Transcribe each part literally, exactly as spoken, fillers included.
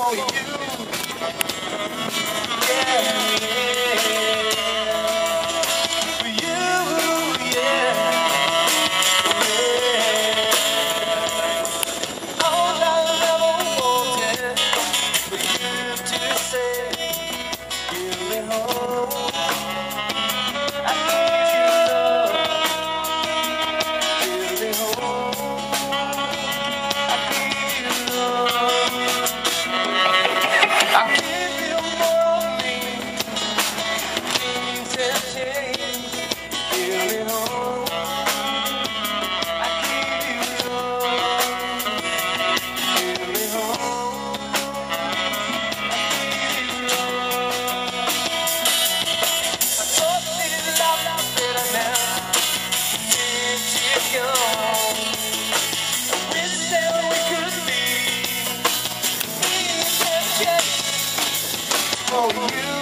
for you. Yeah, for you, yeah. All I ever wanted for you to say, give me home. I need your love, give me home. I need your love. I give you more of me. Things have changed. Give me home. I give you love. Give me home. I give you love. I thought this love was better now. Since you're gone, I wish that we could be. Things have changed for you.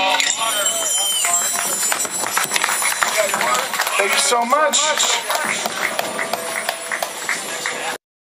Thank you so much.